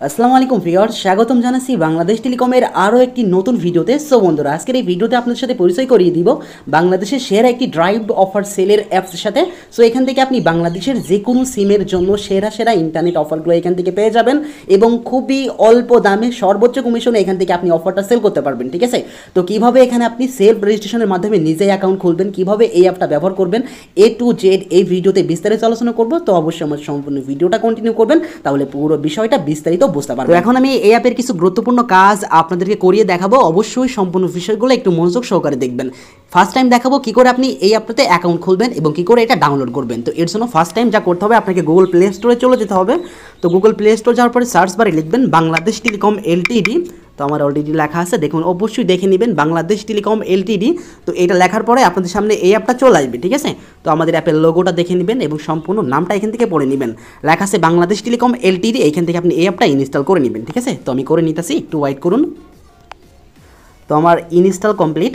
আসসালামু আলাইকুম ভিউয়ার্স, স্বাগতম জানাচ্ছি বাংলাদেশ টেলিকমের আরও একটি নতুন ভিডিওতে। সো বন্ধুরা, আজকের এই ভিডিওতে আপনাদের সাথে পরিচয় করিয়ে দিব বাংলাদেশের সেরা একটি ড্রাইভ অফার সেলের অ্যাপসের সাথে। সো এখান থেকে আপনি বাংলাদেশের যে কোনো সিমের জন্য সেরা সেরা ইন্টারনেট অফারগুলো এখান থেকে পেয়ে যাবেন এবং খুবই অল্প দামে সর্বোচ্চ কমিশনে এখান থেকে আপনি অফারটা সেল করতে পারবেন। ঠিক আছে, তো কীভাবে এখানে আপনি সেলফ রেজিস্ট্রেশনের মাধ্যমে নিজেই অ্যাকাউন্ট খুলবেন, কীভাবে এই অ্যাপটা ব্যবহার করবেন, A to Z এই ভিডিওতে বিস্তারিত আলোচনা করব। তো অবশ্যই আমার সম্পূর্ণ ভিডিওটা কন্টিনিউ করবেন, তাহলে পুরো বিষয়টা বিস্তারিত বুঝতে পারবেন। তো এখন আমি এই অ্যাপের কিছু গুরুত্বপূর্ণ কাজ আপনাদেরকে করিয়ে দেখাবো, অবশ্যই সম্পূর্ণ বিষয়গুলো একটু মনোযোগ সহকারে দেখবেন। ফার্স্ট টাইম দেখাবো কী করে আপনি এই অ্যাপটাতে অ্যাকাউন্ট খুলবেন এবং কী করে এটা ডাউনলোড করবেন। তো এর জন্য ফার্স্ট টাইম যা করতে হবে, আপনাকে গুগল প্লে স্টোরে চলে যেতে হবে। তো গুগল প্লে স্টোর যাওয়ার পরে সার্চ বারে লিখবেন বাংলাদেশ টেলিকম এলটিডি। তো আমার অলরেডি লেখা আছে, দেখুন অবশ্যই দেখে নেবেন বাংলাদেশ টেলিকম এলটিডি। তো এটা লেখার পরে আপনাদের সামনে এই অ্যাপটা চলে আসবে। ঠিক আছে, তো আমাদের অ্যাপের লোগোটা দেখে নেবেন এবং সম্পূর্ণ নামটা এখান থেকে পড়ে নেবেন। লেখা আছে বাংলাদেশ টেলিকম এলটিডি, এইখান থেকে আপনি এই অ্যাপটা ইনস্টল করে নেবেন। ঠিক আছে, তো আমি করে নিতেছি, একটু ওয়েট করুন। তো আমার ইনস্টল কমপ্লিট।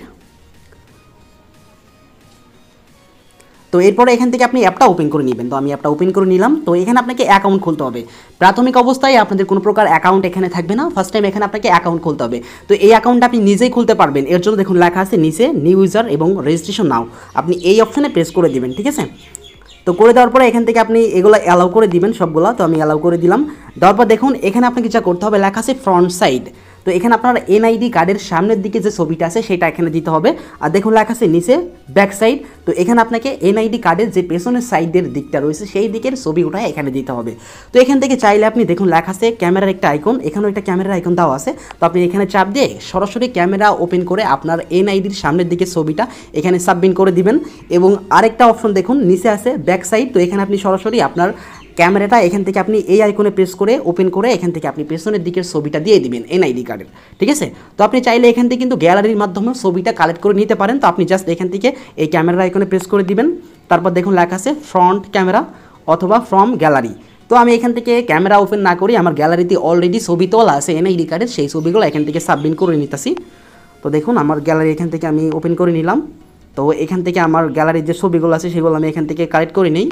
তো এরপরে এখান থেকে আপনি অ্যাপটা ওপেন করে নেবেন। তো আমি অ্যাপটা ওপেন করে নিলাম। তো এখানে আপনাকে অ্যাকাউন্ট খুলতে হবে। প্রাথমিক অবস্থায় আপনাদের কোনো প্রকার অ্যাকাউন্ট এখানে থাকবে না, ফার্স্ট টাইম এখানে আপনাকে অ্যাকাউন্ট খুলতে হবে। তো এই অ্যাকাউন্টটা আপনি নিজেই খুলতে পারবেন। এর জন্য দেখুন লেখা আছে নিচে নিউ ইউজার এবং রেজিস্ট্রেশন নাও, আপনি এই অপশানে প্রেস করে দিবেন। ঠিক আছে, তো করে দেওয়ার পরে এখান থেকে আপনি এগুলো অ্যালাউ করে দিবেন সবগুলো। তো আমি অ্যালাউ করে দিলাম। দেওয়ার পর দেখুন এখানে আপনাকে যা করতে হবে, লেখা আছে ফ্রন্ট সাইড। তো এখানে আপনার এনআইডি কার্ডের সামনের দিকে যে ছবিটা আছে সেটা এখানে দিতে হবে। আর দেখুন লেখা আছে নিচে ব্যাক সাইড। তো এখানে আপনাকে এনআইডি কার্ডের যে পেছনের সাইডের দিকটা রয়েছে সেই দিকের ছবি ওঠায় এখানে দিতে হবে। তো এখান থেকে চাইলে আপনি দেখুন লেখা আছে ক্যামেরার একটা আইকন, এখানেও একটা ক্যামেরার আইকন দেওয়া আছে। তো আপনি এখানে চাপ দিয়ে সরাসরি ক্যামেরা ওপেন করে আপনার এনআইডির সামনের দিকে ছবিটা এখানে সাবমিট করে দিবেন। এবং আরেকটা অপশন দেখুন নিচে আছে ব্যাক সাইড। তো এখানে আপনি সরাসরি আপনার ক্যামেরাটা এখান থেকে আপনি এই আইকনে প্রেস করে ওপেন করে এখান থেকে আপনি পেছনের দিকের ছবিটা দিয়ে দিবেন এনআইডি কার্ডের। ঠিক আছে, তো আপনি চাইলে এখান থেকে কিন্তু গ্যালারির মাধ্যমে ছবিটা কালেক্ট করে নিতে পারেন। তো আপনি জাস্ট এখান থেকে এই ক্যামেরার আইকনে প্রেস করে দিবেন। তারপর দেখুন লেখা আছে ফ্রন্ট ক্যামেরা অথবা ফ্রম গ্যালারি। তো আমি এখান থেকে ক্যামেরা ওপেন না করি, আমার গ্যালারিতে অলরেডি ছবি তোলা আছে এনআইডি কার্ডের, সেই ছবিগুলো এখান থেকে সাবমিট করে নিতেছি। তো দেখুন আমার গ্যালারি এখান থেকে আমি ওপেন করে নিলাম। তো এখান থেকে আমার গ্যালারির যে ছবিগুলো আছে সেগুলো আমি এখান থেকে কালেক্ট করে নিই।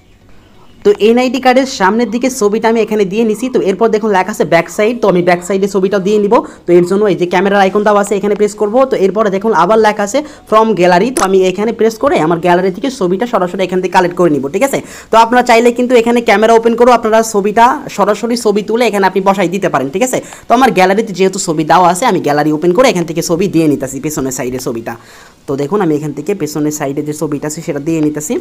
তো এনআইডি কার্ডের সামনের দিকে ছবিটা আমি এখানে দিয়ে নিছি। তো এরপর দেখুন লেখা আছে ব্যাক সাইড। তো আমি ব্যাক সাইডে ছবিটা দিয়ে নিব। তো এর জন্য এই যে ক্যামেরার আইকনটাও আছে এখানে প্রেস করব। তো এরপরে দেখুন আবার লেখা আছে ফ্রম গ্যালারি। তো আমি এখানে প্রেস করে আমার গ্যালারি থেকে ছবিটা সরাসরি এখান থেকে কালেক্ট করে নিব। ঠিক আছে, তো আপনারা চাইলে কিন্তু এখানে ক্যামেরা ওপেন করে আপনারা ছবিটা সরাসরি ছবি তুলে এখানে আপনি বসাই দিতে পারেন। ঠিক আছে, তো আমার গ্যালারিতে যেহেতু ছবি দেওয়া আছে, আমি গ্যালারি ওপেন করে এখান থেকে ছবি দিয়ে নিতেছি পেছনের সাইডে ছবিটা। তো দেখুন আমি এখান থেকে পেছনের সাইডে যে ছবিটা আছে সেটা দিয়ে নিতেছি।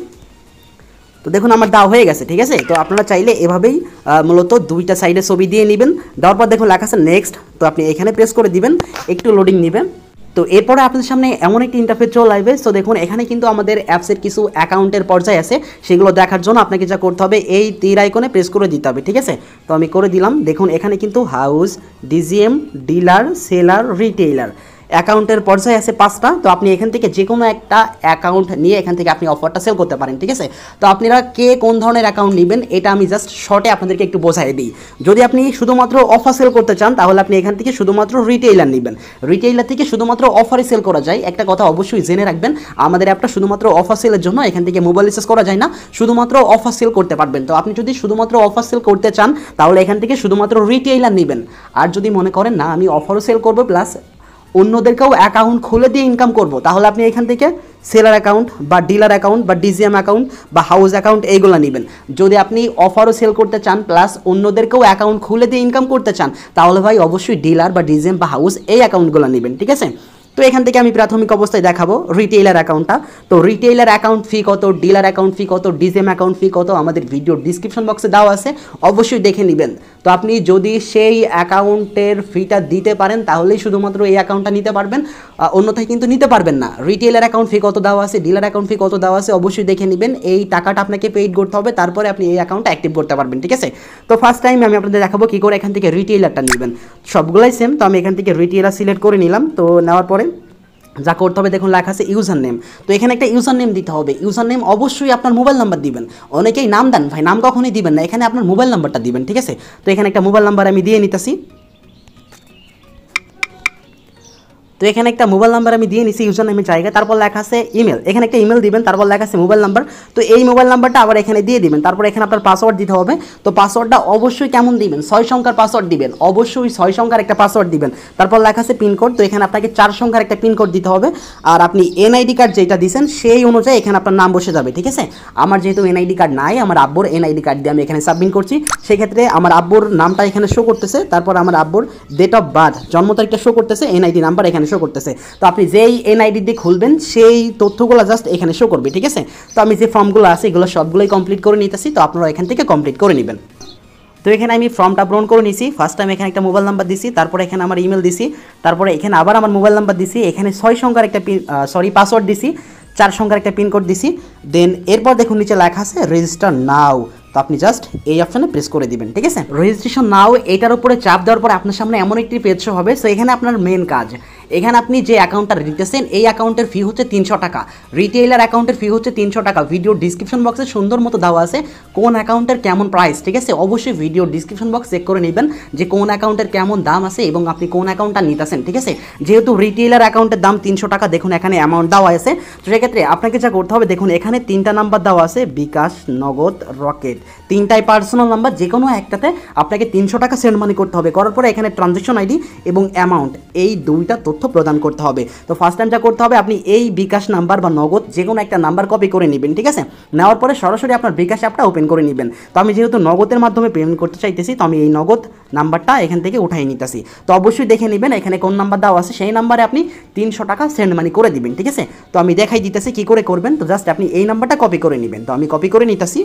তো দেখুন আমার দেওয়া হয়ে গেছে। ঠিক আছে, তো আপনারা চাইলে এভাবেই মূলত দুইটা সাইডে ছবি দিয়ে নেবেন। দেওয়ার পর দেখুন লেখা আছে নেক্সট। তো আপনি এখানে প্রেস করে দিবেন, একটু লোডিং নেবেন। তো এরপরে আপনাদের সামনে এমন একটি ইন্টারফেস চলে আসবে। তো দেখুন এখানে কিন্তু আমাদের অ্যাপসের কিছু অ্যাকাউন্টের পর্যায়ে আছে, সেগুলো দেখার জন্য আপনাকে যা করতে হবে এই তীর আইকনে প্রেস করে দিতে হবে। ঠিক আছে, তো আমি করে দিলাম। দেখুন এখানে কিন্তু house, DGM, dealer, seller, retailer অ্যাকাউন্টের পর্যায়ে আছে 5টা। তো আপনি এখান থেকে যে কোনো একটা অ্যাকাউন্ট নিয়ে এখান থেকে আপনি অফারটা সেল করতে পারেন। ঠিক আছে, তো আপনারা কে কোন ধরনের অ্যাকাউন্ট নেবেন এটা আমি জাস্ট শর্টে আপনাদেরকে একটু বোঝাই দিই। যদি আপনি শুধুমাত্র অফার সেল করতে চান তাহলে আপনি এখান থেকে শুধুমাত্র রিটেইলার নেবেন। রিটেইলার থেকে শুধুমাত্র অফারে সেল করা যায়। একটা কথা অবশ্যই জেনে রাখবেন, আমাদের অ্যাপটা শুধুমাত্র অফার সেলের জন্য, এখান থেকে মোবাইল রিচার্জ করা যায় না, শুধুমাত্র অফার সেল করতে পারবেন। তো আপনি যদি শুধুমাত্র অফার সেল করতে চান তাহলে এখান থেকে শুধুমাত্র রিটেইলার নেবেন। আর যদি মনে করেন না আমি অফারও সেল করবো প্লাস অন্যদেরকেও অ্যাকাউন্ট খুলে দিয়ে ইনকাম করব, তাহলে আপনি এখান থেকে সেলার অ্যাকাউন্ট বা ডিলার অ্যাকাউন্ট বা ডিজিএম অ্যাকাউন্ট বা হাউস অ্যাকাউন্ট এইগুলো নেবেন। যদি আপনি অফারও সেল করতে চান প্লাস অন্যদেরকেও অ্যাকাউন্ট খুলে দিয়ে ইনকাম করতে চান তাহলে ভাই অবশ্যই ডিলার বা ডিজিএম বা হাউস এই অ্যাকাউন্টগুলো নেবেন। ঠিক আছে, তো এখান থেকে আমি প্রাথমিক অবস্থায় দেখাবো রিটেইলার অ্যাকাউন্টটা। তো রিটেইলার অ্যাকাউন্ট ফি কত, ডিলার অ্যাকাউন্ট ফি কত, ডিজিএম অ্যাকাউন্ট ফি কত আমাদের ভিডিওর ডিসক্রিপশন বক্সে দেওয়া আছে, অবশ্যই দেখে নেবেন। তো আপনি যদি সেই অ্যাকাউন্টের ফিটা দিতে পারেন তাহলেই শুধুমাত্র এই অ্যাকাউন্টটা নিতে পারবেন, অন্যথায় কিন্তু নিতে পারবেন না। রিটেইলার অ্যাকাউন্ট ফি কত দেওয়া আছে, ডিলার অ্যাকাউন্ট ফি কত দেওয়া আছে অবশ্যই দেখে নেবেন। এই টাকাটা আপনাকে পেইড করতে হবে, তারপরে আপনি এই অ্যাকাউন্টটা অ্যাক্টিভ করতে পারবেন। ঠিক আছে, তো ফার্স্ট টাইম আমি আপনাদের দেখাবো কী করে এখান থেকে রিটেইলারটা নেবেন। সবগুলাই সেম। তো আমি এখান থেকে রিটেইলার সিলেক্ট করে নিলাম। তো নেওয়ার পরে যা করতে হবে দেখুন লেখা আছে ইউজার নেম। তো এখানে একটা ইউজার নেম দিতে হবে। ইউজার নেম অবশ্যই আপনার মোবাইল নাম্বার দিবেন। অনেকেই নাম দেন ভাই, নাম কখনোই দিবেন না, এখানে আপনার মোবাইল নাম্বারটা দিবেন। ঠিক আছে, তো এখানে একটা মোবাইল নাম্বার আমি দিয়ে নিতেছি। তো তো এখানে একটা মোবাইল নাম্বার আমি দিয়ে নিছি ইউজার নেমের জায়গায়, তারপর লেখা আছে ইমেল, এখানে একটা ইমেল দিবেন, তারপর লেখা আছে মোবাইল নাম্বার। তো এই মোবাইল নাম্বারটা আবার এখানে দিয়ে দিবেন, তারপর এখানে আপনার পাসওয়ার্ড দিতে হবে। তো পাসওয়ার্ডটা অবশ্যই কেমন দিবেন, 6 সংখ্যার পাসওয়ার্ড দিবেন, অবশ্যই 6 সংখ্যার একটা পাসওয়ার্ড দিবেন। তারপর লেখা আছে পিনকোড, তো এখানে আপনাকে 4 সংখ্যার একটা পিনকোড দিতে হবে। আর আপনি এনআইডি কার্ড যেটা দিয়েছেন সেই অনুযায়ী এখানে আপনার নাম বসে যাবে, ঠিক আছে। আমার যেহেতু এনআইডি কার্ড নাই, আমার আব্বুর এনআইডি কার্ড দিয়ে আমি এখানে সাবমিট করছি, সেক্ষেত্রে আমার আব্বুর নামটা এখানে শো করতেছে, তারপর আমার আব্বুর ডেট অফ বার্থ জন্ম তারিখটা শো করতেছে, এনআইডি নাম্বার এখানে শো করতেছে। তো আপনি যেই এনআইডি দিয়ে খুলবেন সেই তথ্যগুলো জাস্ট এখানে শো করবে, ঠিক আছে। তো আমি যে ফর্মগুলো আছে এগুলো সবগুলোই কমপ্লিট করে নিতেছি, তো আপনারা এখান থেকে কমপ্লিট করে নেবেন। তো এখানে আমি ফর্মটা পূরণ করে নিছি। ফার্স্ট টাইম এখানে একটা মোবাইল নাম্বার দিছি, তারপরে এখানে আমার ইমেল দিছি, তারপরে এখানে আবার আমার মোবাইল নাম্বার দিছি, এখানে 6 সংখ্যার একটা পাসওয়ার্ড দিছি, 4 সংখ্যার একটা পিনকোড দিছি। দেন এরপর দেখুন নিচে লেখা আছে রেজিস্টার নাও, তো আপনি জাস্ট এই অপশনে প্রেস করে দিবেন, ঠিক আছে। রেজিস্ট্রেশন নাও এটার উপরে চাপ দেওয়ার পরে আপনার সামনে এমন একটি পেজ শো হবে। সো এখানে আপনার মেন কাজ, এখানে আপনি যে অ্যাকাউন্টটা দিতেছেন এই অ্যাকাউন্টের ফি হচ্ছে 300 টাকা, রিটেইলার অ্যাকাউন্টের ফি হচ্ছে 300 টাকা। ভিডিও ডিসক্রিপশন বক্সে সুন্দর মতো দেওয়া আছে কোন অ্যাকাউন্টের কেমন প্রাইস, ঠিক আছে। অবশ্যই ভিডিও ডিসক্রিপশন বক্স চেক করে নেবেন যে কোন অ্যাকাউন্টের কেমন দাম আছে এবং আপনি কোন অ্যাকাউন্টটা নিতেছেন, ঠিক আছে। যেহেতু রিটেইলার অ্যাকাউন্টের দাম 300 টাকা, দেখুন এখানে অ্যামাউন্ট দেওয়া আছে। তো সেক্ষেত্রে আপনাকে যা করতে হবে, দেখুন এখানে 3টা নাম্বার দেওয়া আছে, বিকাশ, নগদ, রকেট, 3টাই পার্সোনাল নাম্বার, যে কোনো একটাতে আপনাকে 300 টাকা সেন্ড মানি করতে হবে। করার পরে এখানে ট্রানজ্যাকশন আইডি এবং অ্যামাউন্ট এই 2টা তথ্য প্রদান করতে হবে। তো ফার্স্ট টাইম যা করতে হবে, আপনি এই বিকাশ নাম্বার বা নগদ যে কোনো একটা নাম্বার কপি করে নেবেন, ঠিক আছে। নেওয়ার পরে সরাসরি আপনার বিকাশ অ্যাপটা ওপেন করে নেবেন। তো আমি যেহেতু নগদের মাধ্যমে পেমেন্ট করতে চাইতেছি, তো আমি এই নগদ নাম্বারটা এখান থেকে উঠাই নিতেছি। তো অবশ্যই দেখে নেবেন এখানে কোন নাম্বার দেওয়া আছে, সেই নাম্বারে আপনি 300 টাকা সেন্ড মানি করে দিবেন, ঠিক আছে। তো আমি দেখাই দিতেছি কী করে করবেন। তো জাস্ট আপনি এই নাম্বারটা কপি করে নেবেন। তো আমি কপি করে নিতেছি।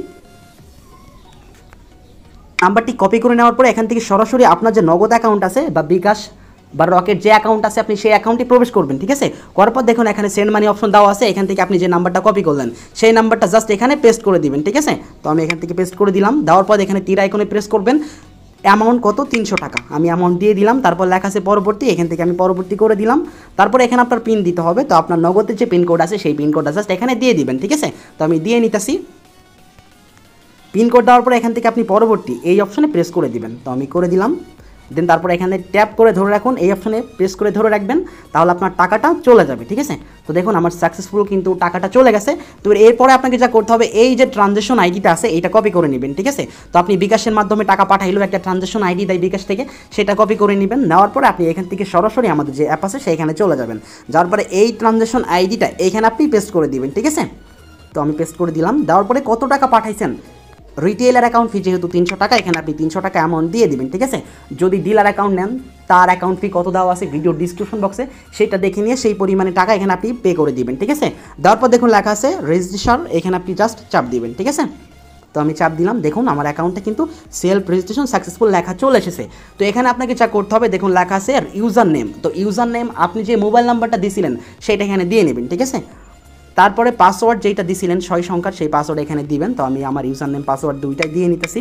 নাম্বারটি কপি করে নেওয়ার পরে এখান থেকে সরাসরি আপনার যে নগদ অ্যাকাউন্ট আছে বা বিকাশ বা রকেট যে অ্যাকাউন্ট আছে আপনি সেই অ্যাকাউন্টে প্রবেশ করবেন, ঠিক আছে। করার পর দেখুন এখানে সেন্ড মানি অপশন দেওয়া আছে, এখান থেকে আপনি যে নাম্বারটা কপি করলেন সেই নাম্বারটা জাস্ট এখানে পেস্ট করে দিবেন, ঠিক আছে। তো আমি এখান থেকে পেস্ট করে দিলাম। দেওয়ার পর এখানে তীর আইকনে প্রেস করবেন। অ্যামাউন্ট কত, 300 টাকা, আমি অ্যামাউন্ট দিয়ে দিলাম। তারপর লেখা আছে পরবর্তী, এখান থেকে আমি পরবর্তী করে দিলাম। তারপর এখানে আপনার পিন দিতে হবে। তো আপনার নগদের যে পিনকোড আছে সেই পিনকোডটা জাস্ট এখানে দিয়ে দিবেন, ঠিক আছে। তো আমি দিয়ে নিতেছি। পিনকোড দেওয়ার পরে এখান থেকে আপনি পরবর্তী এই অপশনে প্রেস করে দিবেন। তো আমি করে দিলাম। দেন তারপর এখানে ট্যাপ করে ধরে রাখুন, এই অপশনে প্রেস করে ধরে রাখবেন, তাহলে আপনার টাকাটা চলে যাবে, ঠিক আছে। তো দেখুন আমার সাকসেসফুল কিন্তু টাকাটা চলে গেছে। তো এরপরে আপনাকে যা করতে হবে, এই যে ট্রানজ্যাকশন আইডিটা আছে এইটা কপি করে নেবেন, ঠিক আছে। তো আপনি বিকাশের মাধ্যমে টাকা পাঠাইলেও একটা ট্রানজ্যাকশন আইডি দেয় বিকাশ থেকে, সেটা কপি করে নেবেন। নেওয়ার পরে আপনি এখান থেকে সরাসরি আমাদের যে অ্যাপ আছে সেইখানে চলে যাবেন। যাওয়ার পরে এই ট্রানজ্যাকশন আইডিটা এইখানে আপনি পেস্ট করে দিবেন, ঠিক আছে। তো আমি পেস্ট করে দিলাম। দেওয়ার পরে কত টাকা পাঠাইছেন, রিটেইলার অ্যাকাউন্ট ফি যেহেতু 300 টাকা, এখানে আপনি 300 টাকা অ্যামাউন্ট দিয়ে দিবেন, ঠিক আছে। যদি ডিলার অ্যাকাউন্ট নেন তার অ্যাকাউন্ট ফি কত দেওয়া আছে ভিডিও ডিসক্রিপশন বক্সে, সেটা দেখে নিয়ে সেই পরিমাণে টাকা এখানে আপনি পে করে দিবেন, ঠিক আছে। দেওয়ার পর দেখুন লেখা আছে রেজিস্ট্রেশন, এখানে আপনি জাস্ট চাপ দিবেন, ঠিক আছে। তো আমি চাপ দিলাম। দেখুন আমার অ্যাকাউন্টে কিন্তু সেলফ রেজিস্ট্রেশন সাকসেসফুল লেখা চলে এসেছে। তো এখানে আপনাকে যা করতে হবে, দেখুন লেখা আছে ইউজার নেম। তো ইউজার নেম আপনি যে মোবাইল নাম্বারটা দিয়েছিলেন সেটা এখানে দিয়ে নেবেন, ঠিক আছে। তারপরে পাসওয়ার্ড যেটা দিছিলেন 6 সংখ্যার সেই পাসওয়ার্ড এখানে দিবেন। তো আমি আমার ইউজার নেম পাসওয়ার্ড দুইটাই দিয়ে নিতেছি।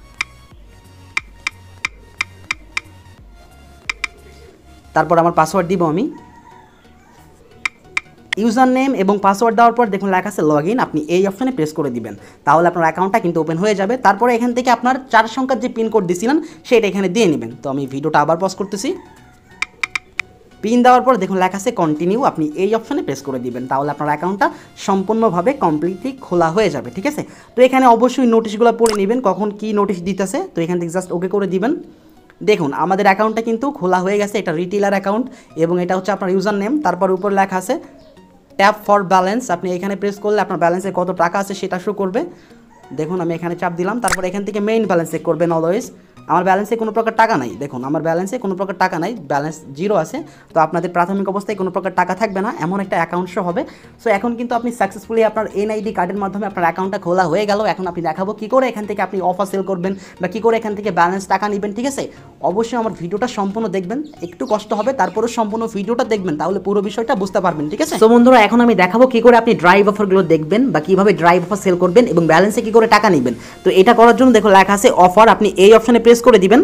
তারপর আমার পাসওয়ার্ড দিব আমি। ইউজার নেম এবং পাসওয়ার্ড দেওয়ার পর দেখুন লেখা আছে লগ ইন, আপনি এই অপশনে প্রেস করে দিবেন, তাহলে আপনার অ্যাকাউন্টটা কিন্তু ওপেন হয়ে যাবে। তারপরে এখান থেকে আপনার 4 সংখ্যার যে পিনকোড দিছিলেন সেটা এখানে দিয়ে নেবেন। তো আমি ভিডিওটা আবার পজ করতেছি। পিন দেওয়ার পর দেখুন লেখা আছে কন্টিনিউ, আপনি এই অপশনে প্রেস করে দিবেন, তাহলে আপনার অ্যাকাউন্টটা সম্পূর্ণভাবে কমপ্লিটলি খোলা হয়ে যাবে, ঠিক আছে। তো এখানে অবশ্যই নোটিশগুলো পড়ে নেবেন কখন কি নোটিশ দিতেছে। তো এখান থেকে জাস্ট ওকে করে দিবেন। দেখুন আমাদের অ্যাকাউন্টটা কিন্তু খোলা হয়ে গেছে, এটা রিটেইলার অ্যাকাউন্ট এবং এটা হচ্ছে আপনার ইউজার নেম। তারপর উপর লেখা আছে ট্যাপ ফর ব্যালেন্স, আপনি এখানে প্রেস করলে আপনার ব্যালেন্সে কত টাকা আছে সেটা শো করবে। দেখুন আমি এখানে চাপ দিলাম। তারপর এখান থেকে মেইন ব্যালেন্স চেক করবেন অলওয়েজ। আমার ব্যালেন্সে কোনো প্রকার টাকা নাই, দেখুন আমার ব্যালেন্সে কোনো প্রকার টাকা নাই, ব্যালেন্স জিরো আছে। তো আপনাদের প্রাথমিক অবস্থায় কোনো প্রকার টাকা থাকবে না, এমন একটা অ্যাকাউন্ট শো হবে। সো এখন কিন্তু আপনি সাকসেসফুলি আপনার এনআইডি কার্ডের মাধ্যমে আপনার অ্যাকাউন্টটা খোলা হয়ে গেল। এখন আপনি দেখাবো কী করে এখান থেকে আপনি অফার সেল করবেন বা কী করে এখান থেকে ব্যালেন্স টাকা নেবেন, ঠিক আছে। অবশ্যই আমার ভিডিওটা সম্পূর্ণ দেখবেন, একটু কষ্ট হবে তারপরেও সম্পূর্ণ ভিডিওটা দেখবেন, তাহলে পুরো বিষয়টা বুঝতে পারবেন, ঠিক আছে। তো বন্ধুরা এখন আমি দেখাবো কী করে আপনি ড্রাইভ অফারগুলো দেখবেন বা কীভাবে ড্রাইভ অফার সেল করবেন এবং ব্যালেন্সে কী করে টাকা নেবেন। তো এটা করার জন্য দেখো লেখা আছে অফার, আপনি এই অপশনে প্রেস করে দিবেন।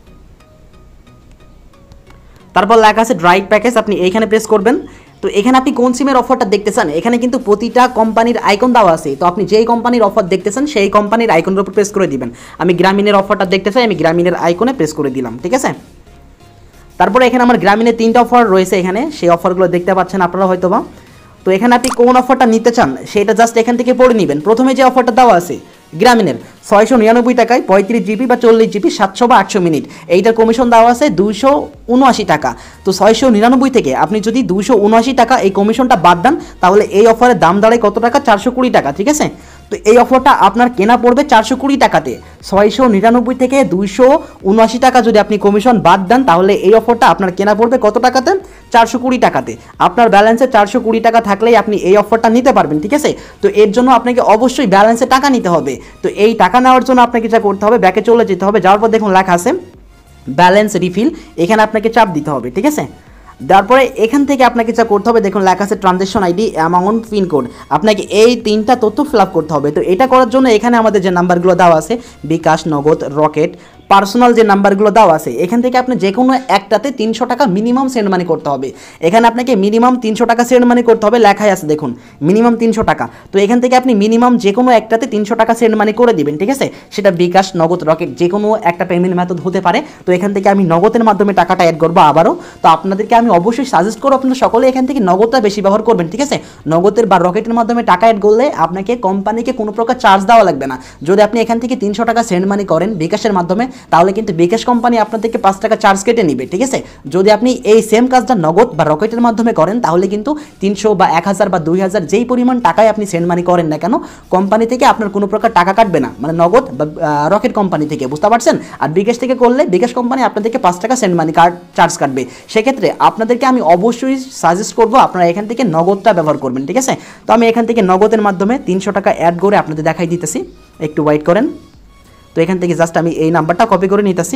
তারপর লেখা আছে ড্রাইভ প্যাকেজ, আপনি এইখানে প্রেস করবেন। তো এখানে আপনি কোন সিমের অফারটা দেখতে চান, এখানে কিন্তু প্রতিটা কোম্পানির আইকন দেওয়া আছে। তো আপনি যেই কোম্পানির অফার দেখতে চান সেই কোম্পানির আইকনের উপর প্রেস করে দিবেন। আমি গ্রামীণের অফারটা দেখতে চাই, আমি গ্রামীণের আইকনে প্রেস করে দিলাম, ঠিক আছে। তারপরে এখানে আমার গ্রামীণের 3টা অফার রয়েছে এখানে, সেই অফারগুলো দেখতে পাচ্ছেন আপনারা হয়তোবা। তো এখানে আপনি কোন অফারটা নিতে চান সেটা জাস্ট এখান থেকে পড়ে নেবেন। প্রথমে যে অফারটা দেওয়া আছে গ্রামীণের 699 টাকায় 35 জিবি বা 40 জিবি 700 বা 800 মিনিট, এইটার কমিশন দেওয়া আছে 279 টাকা। তো 699 থেকে আপনি যদি 279 টাকা এই কমিশনটা বাদ দেন তাহলে এই অফারের দাম দাঁড়ায় কত টাকা, 420 টাকা, ঠিক আছে। তো এই অফারটা আপনার কেনা পড়বে 420 টাকাতে। 699 থেকে 279 টাকা যদি আপনি কমিশন বাদ দেন তাহলে এই অফারটা আপনার কেনা পড়বে কত টাকাতে, 420 টাকাতে। আপনার ব্যালেন্সে 420 টাকা থাকলেই আপনি এই অফারটা নিতে পারবেন, ঠিক আছে। তো এর জন্য আপনাকে অবশ্যই ব্যালেন্সে টাকা নিতে হবে। তো এই টাকা নেওয়ার জন্য আপনাকে যা করতে হবে, ব্যাকে চলে যেতে হবে, যাওয়ার পর দেখুন লেখা আছে ব্যালেন্স রিফিল, এখানে আপনাকে চাপ দিতে হবে, ঠিক আছে। তারপরে এখান থেকে আপনাকে যা করতে হবে দেখুন লেখা আছে ট্রানজ্যাকশন আইডি, অ্যামাউন্ট, পিনকোড, আপনাকে এই 3টা তথ্য ফিল আপ করতে হবে। তো এটা করার জন্য এখানে আমাদের যে নাম্বারগুলো দেওয়া আছে বিকাশ, নগদ, রকেট, পার্সোনাল যে নাম্বারগুলো দেওয়া আছে এখান থেকে আপনি যে কোনো একটাতে 300 টাকা মিনিমাম সেন্ড মানি করতে হবে। এখানে আপনাকে মিনিমাম 300 টাকা সেন্ড মানি করতে হবে, লেখাই আছে দেখুন মিনিমাম 300 টাকা। তো এখান থেকে আপনি মিনিমাম যে কোনো একটাতে 300 টাকা সেন্ড মানি করে দিবেন, ঠিক আছে। সেটা বিকাশ, নগদ, রকেট যে কোনো একটা পেমেন্ট মেথড হতে পারে। তো এখান থেকে আমি নগদের মাধ্যমে টাকাটা অ্যাড করবো আবারও। তো আপনাদেরকে আমি অবশ্যই সাজেস্ট করবো আপনারা সকলে এখান থেকে নগদটা বেশি ব্যবহার করবেন, ঠিক আছে। নগদের বা রকেটের মাধ্যমে টাকা অ্যাড করলে আপনাকে কোম্পানিকে কোনো প্রকার চার্জ দেওয়া লাগবে না। যদি আপনি এখান থেকে 300 টাকা সেন্ড মানি করেন বিকাশের মাধ্যমে তাহলে কিন্তু বিকাশ কোম্পানি আপনার থেকে 5 টাকা চার্জ কেটে নেবে, ঠিক আছে। যদি আপনি এই সেম কাজটা নগদ বা রকেটের মাধ্যমে করেন তাহলে কিন্তু 300 বা 1000 বা 2000 যেই পরিমাণ টাকায় আপনি সেন্ড মানি করেন না কেন কোম্পানি থেকে আপনার কোনো প্রকার টাকা কাটবে না, মানে নগদ বা রকেট কোম্পানি থেকে, বুঝতে পারছেন। আর বিকাশ থেকে করলে বিকাশ কোম্পানি আপনাদেরকে 5 টাকা সেন্ড মানি চার্জ কাটবে। সেক্ষেত্রে আপনাদেরকে আমি অবশ্যই সাজেস্ট করবো আপনারা এখান থেকে নগদটা ব্যবহার করবেন, ঠিক আছে। তো আমি এখান থেকে নগদের মাধ্যমে 300 টাকা অ্যাড করে আপনাদের দেখাই দিতেছি, একটু ওয়েট করেন। তো এখান থেকে জাস্ট আমি এই নাম্বারটা কপি করে নিতেছি।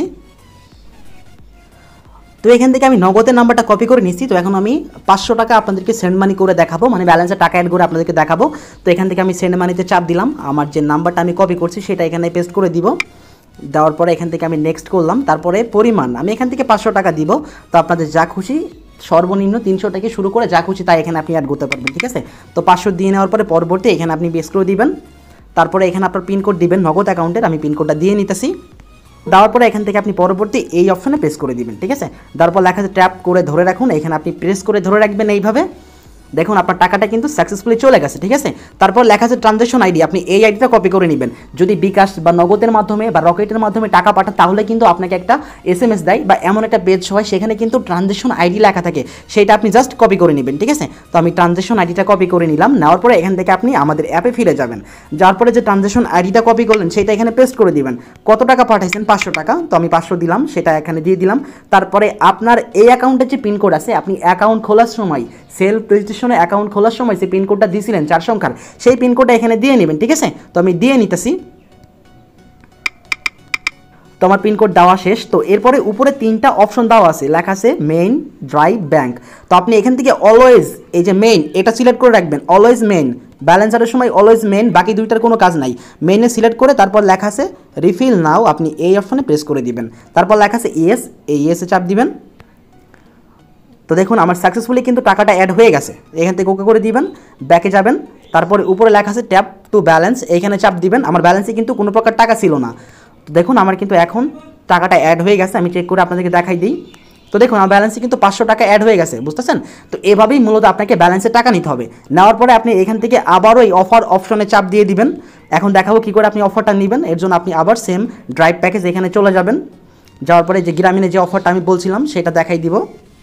তো এখান থেকে আমি নগদের নাম্বারটা কপি করে নিচ্ছি। তো এখন আমি 500 টাকা আপনাদেরকে সেন্ড মানি করে দেখাবো, মানে ব্যালেন্সে টাকা অ্যাড করে আপনাদেরকে দেখাবো। তো এখান থেকে আমি সেন্ড মানিতে চাপ দিলাম, আমার যে নাম্বারটা আমি কপি করছি সেটা এখানে পেস্ট করে দিব। দেওয়ার পরে এখান থেকে আমি নেক্সট করলাম। তারপরে পরিমাণ আমি এখান থেকে 500 টাকা দিব। তো আপনাদের যা খুশি সর্বনিম্ন 300 থেকে শুরু করে যা খুশি তাই এখানে আপনি অ্যাড করতে পারবেন, ঠিক আছে। তো 500 দিয়ে নেওয়ার পরে পরবর্তী এখানে আপনি পেস্ট করে দিবেন। তারপরে এখানে আপনার পিনকোড দিবেন নগদ অ্যাকাউন্টের, আমি পিনকোডটা দিয়ে নিতেছি। দেওয়ার পরে এখান থেকে আপনি পরবর্তী এই অপশনে প্রেস করে দিবেন, ঠিক আছে। তারপর লেখা আছে ট্যাপ করে ধরে রাখুন, এখানে আপনি প্রেস করে ধরে রাখবেন এইভাবে। দেখুন আপনার টাকাটা কিন্তু সাকসেসফুলি চলে গেছে, ঠিক আছে। তারপর লেখা আছে ট্রানজ্যাকশন আইডি, আপনি এই আইডিটা কপি করে নেবেন। যদি বিকাশ বা নগদের মাধ্যমে বা রকেটের মাধ্যমে টাকা পাঠান তাহলে কিন্তু আপনাকে একটা SMS দেয় বা এমন একটা পেজ হয় সেখানে কিন্তু ট্রানজ্যাকশন আইডি লেখা থাকে, সেটা আপনি জাস্ট কপি করে নেবেন, ঠিক আছে। তো আমি ট্রানজ্যাকশন আইডিটা কপি করে নিলাম। নেওয়ার পরে এখান থেকে আপনি আমাদের অ্যাপে ফিরে যাবেন। যাওয়ার পরে যে ট্রানজ্যাকশন আইডিটা কপি করলেন সেটা এখানে পেস্ট করে দিবেন। কত টাকা পাঠাইছেন, 500 টাকা। তো আমি 500 দিলাম, সেটা এখানে দিয়ে দিলাম। তারপরে আপনার এই অ্যাকাউন্টের যে পিনকোড আছে আপনি অ্যাকাউন্ট খোলার সময় সেলফ রেজিস্ট্রেশনে অ্যাকাউন্ট খোলার সময় যে পিনকোডটা দিয়েছিলেন 4 সংখ্যার সেই পিনকোডটা এখানে দিয়ে নেবেন, ঠিক আছে। তো আমি দিয়ে নিতেছি। তো আমার পিনকোড দেওয়া শেষ। তো এরপরে উপরে 3টা অপশন দেওয়া আছে, লেখা আছে মেইন, ড্রাইভ, ব্যাঙ্ক। তো আপনি এখান থেকে অলওয়েজ এই যে মেইন এটা সিলেক্ট করে রাখবেন, অলওয়েজ মেইন। ব্যালেন্সারের সময় অলওয়েজ মেইন, বাকি দুইটার কোনো কাজ নাই। মেইনে সিলেক্ট করে তারপর লেখা আছে রিফিল নাও, আপনি এই অপশনে প্রেস করে দিবেন। তারপর লেখা আছে ইয়েস, এই ইয়েসে চাপ দিবেন। তো দেখুন আমার সাকসেসফুলি কিন্তু টাকাটা অ্যাড হয়ে গেছে। এখান থেকে ওকে করে দিবেন, ব্যাকে যাবেন। তারপরে উপরে লেখা আছে ট্যাপ টু ব্যালেন্স, এইখানে চাপ দিবেন। আমার ব্যালেন্সে কিন্তু কোনো প্রকার টাকা ছিল না। তো দেখুন আমার কিন্তু এখন টাকাটা অ্যাড হয়ে গেছে, আমি চেক করে আপনাদেরকে দেখাই দিই। তো দেখুন আমার ব্যালেন্সে কিন্তু 500 টাকা অ্যাড হয়ে গেছে, বুঝতেছেন। তো এভাবেই মূলত আপনাকে ব্যালেন্সে টাকা নিতে হবে। নেওয়ার পরে আপনি এখান থেকে আবারও এই অফার অপশনে চাপ দিয়ে দিবেন। এখন দেখাবো কী করে আপনি অফারটা নেবেন। এর জন্য আপনি আবার সেম ড্রাইভ প্যাকেজ এখানে চলে যাবেন। যাওয়ার পরে যে গ্রামীণে যে অফারটা আমি বলছিলাম সেটা দেখাই দিব।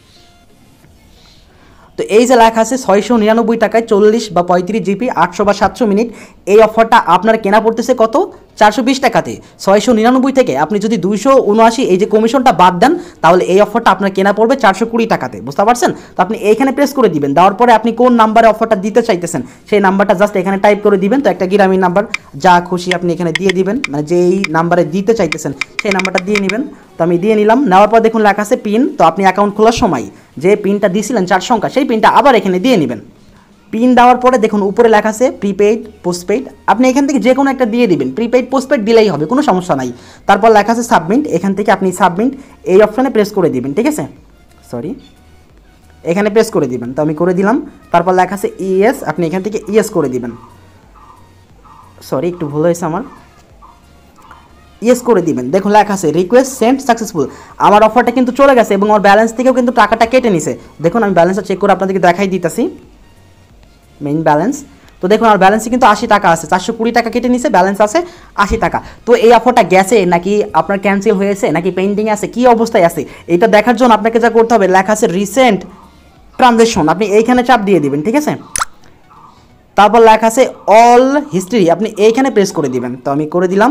তো এই যে লেখা আছে 699 টাকায় 40 বা 35 জিবি 800 বা 700 মিনিট, এই অফারটা আপনার কেনা পড়তেছে কত, 420 টাকাতে। 699 থেকে আপনি যদি 279 এই যে কমিশনটা বাদ দেন তাহলে এই অফারটা আপনার কেনা পড়বে 420 টাকাতে, বুঝতে পারছেন। তো আপনি এইখানে প্রেস করে দিবেন। দেওয়ার পরে আপনি কোন নাম্বারে অফারটা দিতে চাইতেছেন সেই নাম্বারটা জাস্ট এখানে টাইপ করে দিবেন। তো একটা গ্রামীণ নাম্বার যা খুশি আপনি এখানে দিয়ে দিবেন, মানে যেই নাম্বারে দিতে চাইতেছেন সেই নাম্বারটা দিয়ে নেবেন। তো আমি দিয়ে নিলাম। নেওয়ার পর দেখুন লেখা আছে পিন, তো আপনি অ্যাকাউন্ট খোলার সময় যে পিনটা দিয়েছিলেন 4 সংখ্যা সেই পিনটা আবার এখানে দিয়ে নেবেন। পিন দেওয়ার পরে দেখুন উপরে লেখা আছে প্রিপেইড, পোস্টপেইড, আপনি এখান থেকে যে কোনো একটা দিয়ে দিবেন। প্রিপেইড পোস্টপেইড দিলেই হবে, কোনো সমস্যা নাই। তারপর লেখা আছে সাবমিট, এখান থেকে আপনি সাবমিট এই অপশানে প্রেস করে দিবেন, ঠিক আছে। সরি, এখানে প্রেস করে দিবেন। তো আমি করে দিলাম। তারপর লেখা আছে ইএস, আপনি এখান থেকে ইএস করে দিবেন। সরি একটু ভুল হয়েছে আমার, ইয়েস করে দিবেন। দেখুন লেখা আছে রিকোয়েস্ট সেন্ড সাকসেসফুল। আমার অফারটা কিন্তু চলে গেছে এবং আমার ব্যালেন্স থেকেও কিন্তু টাকাটা কেটে নিছে। দেখুন আমি ব্যালেন্সটা চেক করে আপনাদেরকে দেখাই দিতেছি, মেইন ব্যালেন্স। তো দেখুন আমার ব্যালেন্সে কিন্তু 80 টাকা আছে, 420 টাকা কেটে নিছে, ব্যালেন্স আছে 80 টাকা। তো এই অফারটা গেছে নাকি আপনার ক্যান্সেল হয়েছে নাকি পেন্ডিং আছে, কি অবস্থায় আছে, এটা দেখার জন্য আপনাকে যা করতে হবে, লেখা আছে রিসেন্ট ট্রানজ্যাকশন, আপনি এইখানে চাপ দিয়ে দিবেন, ঠিক আছে। তারপর লেখা আছে অল হিস্ট্রি, আপনি এইখানে প্রেস করে দিবেন। তো আমি করে দিলাম।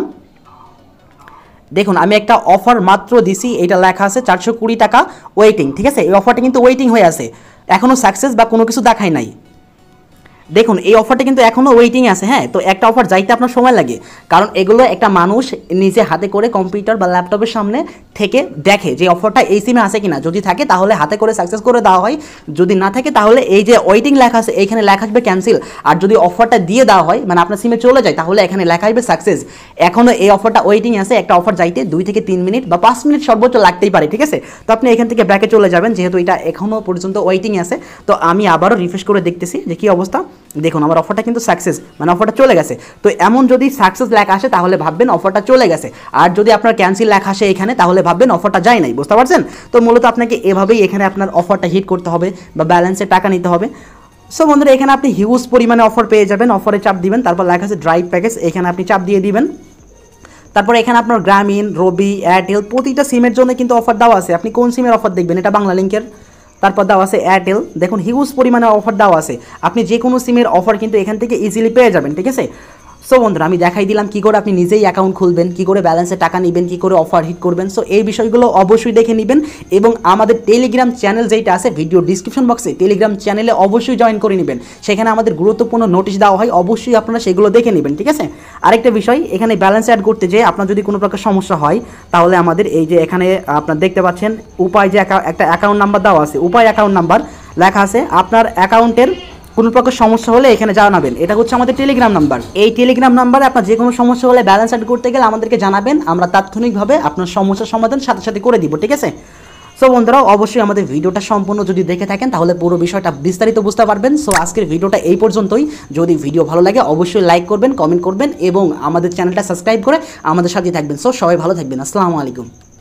দেখুন আমি একটা অফার মাত্র দিছি, এটা লেখা আছে 420 টাকা ওয়েটিং, ঠিক আছে। এই অফারটা কিন্তু ওয়েটিং হয়ে আছে, এখনও সাকসেস বা কোনো কিছু দেখায় নাই। দেখুন এই অফারটা কিন্তু এখনও ওয়েটিং আছে। হ্যাঁ, তো একটা অফার যাইতে আপনার সময় লাগে, কারণ এগুলো একটা মানুষ নিজে হাতে করে কম্পিউটার বা ল্যাপটপের সামনে থেকে দেখে যে অফারটা এই সিমে আছে কিনা, যদি থাকে তাহলে হাতে করে সাকসেস করে দেওয়া হয়, যদি না থাকে তাহলে এই যে ওয়েটিং লেখা আছে এইখানে লেখা আসবে ক্যান্সেল। আর যদি অফারটা দিয়ে দেওয়া হয় মানে আপনার সিমে চলে যায় তাহলে এখানে লেখা আসবে সাকসেস। এখনও এই অফারটা ওয়েটিং আছে, একটা অফার যাইতে 2 থেকে 3 মিনিট বা 5 মিনিট সর্বোচ্চ লাগতেই পারে, ঠিক আছে। তো আপনি এখান থেকে ব্যাকে চলে যাবেন, যেহেতু এটা এখনও পর্যন্ত ওয়েটিং আছে। তো আমি আবারও রিফ্রেশ করে দেখতেছি যে কী অবস্থা। দেখুন আমার অফারটা কিন্তু সাকসেস, মানে অফারটা চলে গেছে। তো এমন যদি সাকসেস লেখা আসে তাহলে ভাববেন অফারটা চলে গেছে, আর যদি আপনার ক্যান্সেল লেখা আসে এখানে তাহলে ভাববেন অফারটা যায় নাই, বুঝতে পারছেন। তো মূলত আপনাকে এভাবেই এখানে আপনার অফারটা হিট করতে হবে বা ব্যালেন্সে টাকা নিতে হবে। সো বন্ধুরা এখানে আপনি হিউজ পরিমাণে অফার পেয়ে যাবেন, অফারে চাপ দিবেন, তারপর লেখা আছে ড্রাইভ প্যাকেজ, এখানে আপনি চাপ দিয়ে দিবেন। তারপরে এখানে আপনার গ্রামীণ, রবি, এয়ারটেল প্রতিটা সিমের জন্য কিন্তু অফার দেওয়া আছে। আপনি কোন সিমের অফার দেখবেন, এটা বাংলা লিঙ্কের। তারপর দেওয়া আছে এয়ারটেল, দেখুন হিউজ পরিমাণে অফার দেওয়া আছে, আপনি যে কোনো সিমের অফার কিন্তু এখান থেকে ইজিলি পেয়ে যাবেন, ঠিক আছে। সো বন্ধুরা আমি দেখাই দিলাম কী করে আপনি নিজেই অ্যাকাউন্ট খুলবেন, কী করে ব্যালেন্সে টাকা নেবেন, কী করে অফার হিট করবেন। সো এই বিষয়গুলো অবশ্যই দেখে নেবেন এবং আমাদের টেলিগ্রাম চ্যানেল যেটা আছে ভিডিও ডিসক্রিপশন বক্সে, টেলিগ্রাম চ্যানেলে অবশ্যই জয়েন করে নেবেন। সেখানে আমাদের গুরুত্বপূর্ণ নোটিশ দেওয়া হয়, অবশ্যই আপনারা সেগুলো দেখে নেবেন, ঠিক আছে। আরেকটা বিষয়, এখানে ব্যালেন্স অ্যাড করতে যেয়ে আপনার যদি কোনো প্রকার সমস্যা হয় তাহলে আমাদের এই যে এখানে আপনার দেখতে পাচ্ছেন উপায় যে একটা অ্যাকাউন্ট নাম্বার দেওয়া আছে, উপায় অ্যাকাউন্ট নাম্বার লেখা আছে। আপনার অ্যাকাউন্টের কোনো প্রকার সমস্যা হলে এখানে জানাবেন, এটা হচ্ছে আমাদের টেলিগ্রাম নাম্বার। এই টেলিগ্রাম নাম্বারে আপনার যে কোনো সমস্যা হলে ব্যালেন্স অ্যাড করতে গেলে আমাদেরকে জানাবেন, আমরা তাৎক্ষণিকভাবে আপনার সমস্যার সমাধান সাথে সাথে করে দিব, ঠিক আছে। সো বন্ধুরা অবশ্যই আমাদের ভিডিওটা সম্পূর্ণ যদি দেখে থাকেন তাহলে পুরো বিষয়টা বিস্তারিত বুঝতে পারবেন। সো আজকের ভিডিওটা এই পর্যন্তই। যদি ভিডিও ভালো লাগে অবশ্যই লাইক করবেন, কমেন্ট করবেন এবং আমাদের চ্যানেলটা সাবস্ক্রাইব করে আমাদের সাথে থাকবেন। সো সবাই ভালো থাকবেন, আসসালামু আলাইকুম।